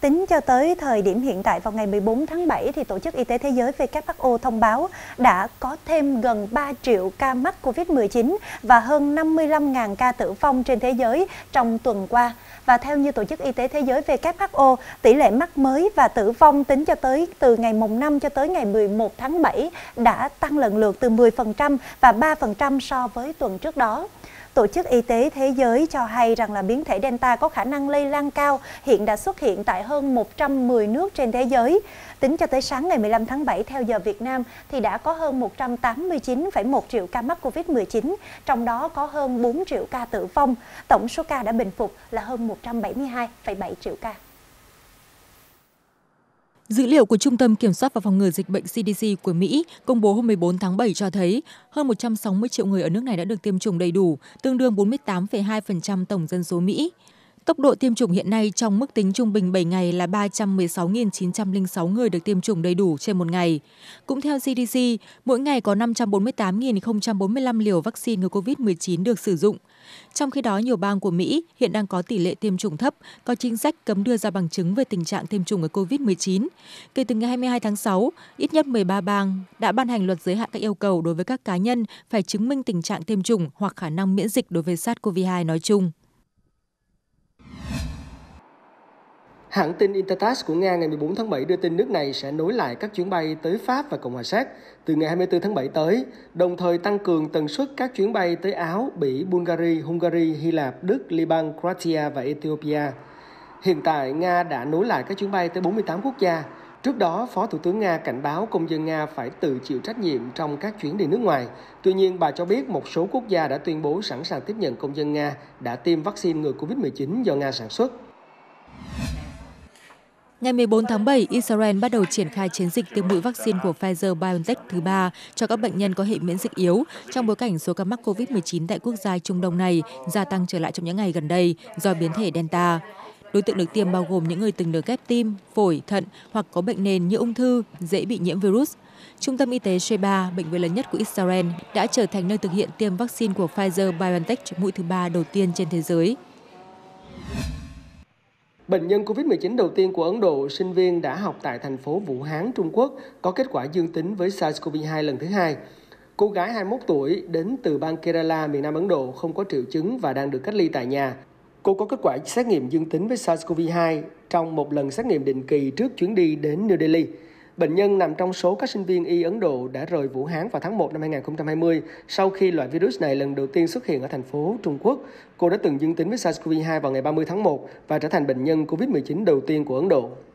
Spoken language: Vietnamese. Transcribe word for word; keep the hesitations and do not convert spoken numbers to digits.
Tính cho tới thời điểm hiện tại vào ngày mười bốn tháng bảy, thì Tổ chức Y tế Thế giới W H O thông báo đã có thêm gần ba triệu ca mắc Covid mười chín và hơn năm mươi lăm nghìn ca tử vong trên thế giới trong tuần qua. Và theo như Tổ chức Y tế Thế giới W H O, tỷ lệ mắc mới và tử vong tính cho tới từ ngày mùng năm cho tới ngày mười một tháng bảy đã tăng lần lượt từ mười phần trăm và ba phần trăm so với tuần trước đó. Tổ chức Y tế Thế giới cho hay rằng là biến thể Delta có khả năng lây lan cao, hiện đã xuất hiện tại hơn một trăm mười nước trên thế giới. Tính cho tới sáng ngày mười lăm tháng bảy theo giờ Việt Nam thì đã có hơn một trăm tám mươi chín phẩy một triệu ca mắc Covid mười chín, trong đó có hơn bốn triệu ca tử vong. Tổng số ca đã bình phục là hơn một trăm bảy mươi hai phẩy bảy triệu ca. Dữ liệu của Trung tâm Kiểm soát và Phòng ngừa Dịch bệnh C D C của Mỹ công bố hôm mười bốn tháng bảy cho thấy hơn một trăm sáu mươi triệu người ở nước này đã được tiêm chủng đầy đủ, tương đương bốn mươi tám phẩy hai phần trăm tổng dân số Mỹ. Tốc độ tiêm chủng hiện nay trong mức tính trung bình bảy ngày là ba trăm mười sáu nghìn chín trăm lẻ sáu người được tiêm chủng đầy đủ trên một ngày. Cũng theo C D C, mỗi ngày có năm trăm bốn mươi tám nghìn không trăm bốn mươi lăm liều vaccine ngừa Covid mười chín được sử dụng. Trong khi đó, nhiều bang của Mỹ hiện đang có tỷ lệ tiêm chủng thấp, có chính sách cấm đưa ra bằng chứng về tình trạng tiêm chủng ở Covid mười chín. Kể từ ngày hai mươi hai tháng sáu, ít nhất mười ba bang đã ban hành luật giới hạn các yêu cầu đối với các cá nhân phải chứng minh tình trạng tiêm chủng hoặc khả năng miễn dịch đối với SARS-xê o vê hai nói chung. Hãng tin Intertass của Nga ngày mười bốn tháng bảy đưa tin nước này sẽ nối lại các chuyến bay tới Pháp và Cộng hòa Séc từ ngày hai mươi tư tháng bảy tới, đồng thời tăng cường tần suất các chuyến bay tới Áo, Bỉ, Bulgaria, Hungary, Hy Lạp, Đức, Liban, Croatia và Ethiopia. Hiện tại, Nga đã nối lại các chuyến bay tới bốn mươi tám quốc gia. Trước đó, Phó Thủ tướng Nga cảnh báo công dân Nga phải tự chịu trách nhiệm trong các chuyến đi nước ngoài. Tuy nhiên, bà cho biết một số quốc gia đã tuyên bố sẵn sàng tiếp nhận công dân Nga đã tiêm vaccine ngừa Covid mười chín do Nga sản xuất. Ngày mười bốn tháng bảy, Israel bắt đầu triển khai chiến dịch tiêm mũi vaccine của Pfizer-BioNTech thứ ba cho các bệnh nhân có hệ miễn dịch yếu trong bối cảnh số ca mắc Covid mười chín tại quốc gia Trung Đông này gia tăng trở lại trong những ngày gần đây do biến thể Delta. Đối tượng được tiêm bao gồm những người từng được ghép tim, phổi, thận hoặc có bệnh nền như ung thư, dễ bị nhiễm virus. Trung tâm y tế Sheba, bệnh viện lớn nhất của Israel, đã trở thành nơi thực hiện tiêm vaccine của Pfizer-BioNTech mũi thứ ba đầu tiên trên thế giới. Bệnh nhân Covid mười chín đầu tiên của Ấn Độ, sinh viên đã học tại thành phố Vũ Hán, Trung Quốc, có kết quả dương tính với SARS-xê o vê hai lần thứ hai. Cô gái hai mươi mốt tuổi đến từ bang Kerala, miền Nam Ấn Độ, không có triệu chứng và đang được cách ly tại nhà. Cô có kết quả xét nghiệm dương tính với SARS-xê o vê hai trong một lần xét nghiệm định kỳ trước chuyến đi đến New Delhi. Bệnh nhân nằm trong số các sinh viên y Ấn Độ đã rời Vũ Hán vào tháng một năm hai nghìn không trăm hai mươi sau khi loại virus này lần đầu tiên xuất hiện ở thành phố Trung Quốc. Cô đã từng dương tính với SARS-xê o vê hai vào ngày ba mươi tháng một và trở thành bệnh nhân Covid mười chín đầu tiên của Ấn Độ.